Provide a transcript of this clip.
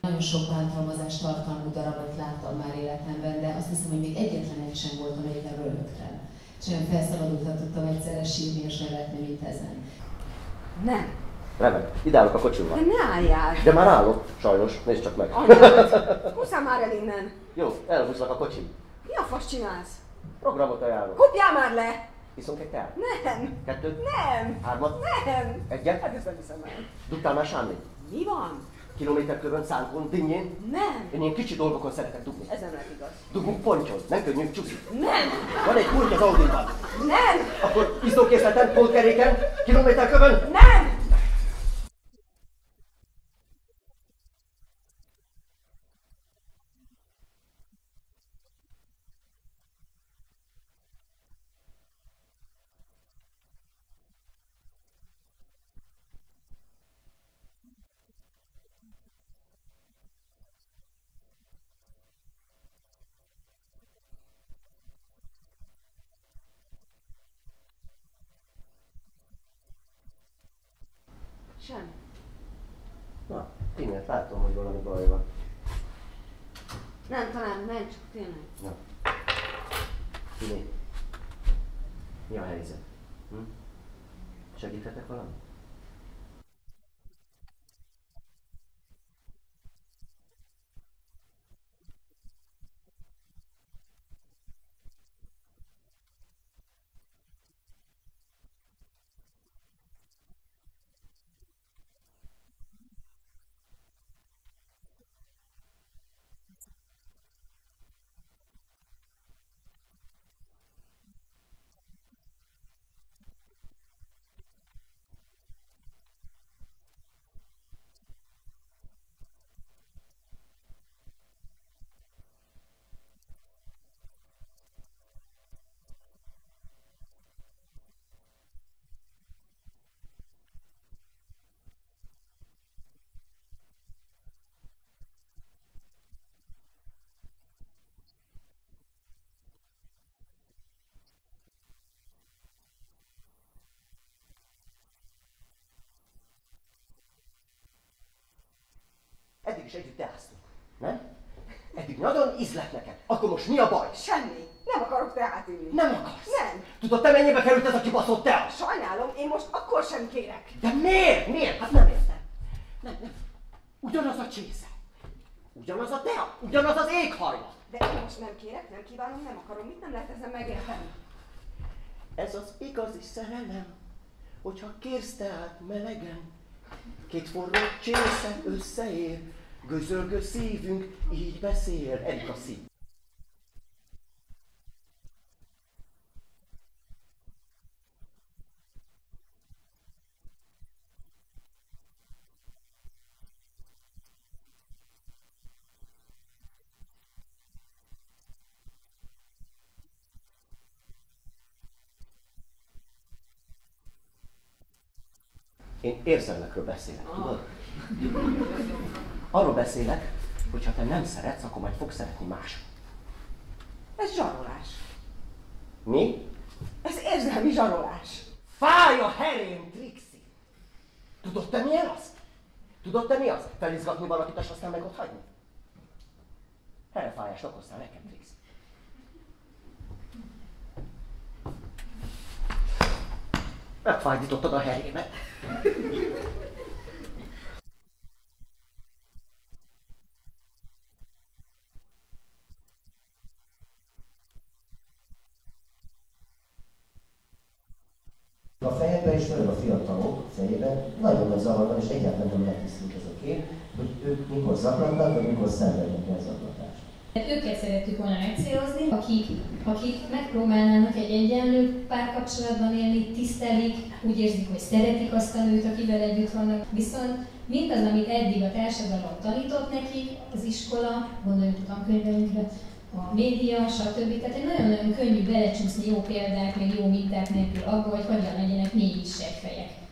Nagyon sok bántalmazás tartalmú darabot láttam már életemben, de azt hiszem, hogy még egyetlen egy sem volt, amelyikben röhögtem. És olyan felszabadultan tudtam egyszerre sírni és nevetni, mint ezen. Nem. Remek, ide állok a kocsival. De ne álljál! De már állok, sajnos, nézd csak meg. Anyád, húzzál már el innen! Jó, elhúzlak a kocsim. Mi a fasz csinálsz? Programot ajánlok. Kopjál már le! Iszunk egy teát? Nem! Kettőt? Nem! Hármat? Nem! Egyet? Hát ezt nem hiszem el. Dugtál már sámlit? Mi van? Kilométerkörön, szánkon, dinnyén? Nem! Én ilyen kicsi dolgokon szeretek dugni. Ez nem lehet igaz. Dugunk pontyon, nem könnyű, csúszik. Nem! Van egy pulty az Audiban. Nem! Akkor isztókészleten, pótkeréken, kilométerkörön? Nem! Sem. Na, tényleg látom, hogy valami baj van. Nem, talán nem, csak tényleg. Na. Tini, mi a helyzet? Segíthetek valami? Eddig is együtt teáztunk, nem? Eddig nagyon ízlett neked. Akkor most mi a baj? Semmi. Nem akarok teát inni. Nem akarsz? Nem. Tudod, te mennyibe került ez a kibaszott tea? Sajnálom, én most akkor sem kérek. De miért? Miért? Hát nem értem. Nem. Ugyanaz a csésze. Ugyanaz a tea. Ugyanaz az éghajlat. De én most nem kérek, nem kívánom, nem akarom. Mit nem lehet ezen megérteni? Ez az igazi szerelem, hogyha kérsz teát melegen. Két forró csésze összeér, gőzölgő szívünk így beszél. Erika szív. Én érzelmekről beszélek, tudod? Arról beszélek, hogy ha te nem szeretsz, akkor majd fogsz szeretni más. Ez zsarolás. Mi? Ez érzelmi zsarolás. Fáj a herém, Trixi! Tudod te milyen az? Tudod te mi az? Felizgatni valakit, és aztán meg ott hagyni? Herefájást okoztál nekem, Trixi. Megfájdítottad a herémet. A fejekben és főleg a fiatalok fejében nagyon nagy zavar van, és egyáltalán nem letisztult ez a kép, hogy ők mikor zaklatnak, vagy mikor szenvednek el zaklatást. Őket szerettük volna megcélozni, akik megpróbálnának egy egyenlő párkapcsolatban élni, tisztelik, úgy érzik, hogy szeretik azt a nőt, akivel együtt vannak. Viszont mindaz, amit eddig a társadalom tanított nekik, az iskola, gondoljunk a tankönyveinkre, a média, stb. Tehát egy nagyon-nagyon könnyű belecsúszni jó példák, meg jó minták nélkül abba, hogy hogyan legyenek mégis seggfejek.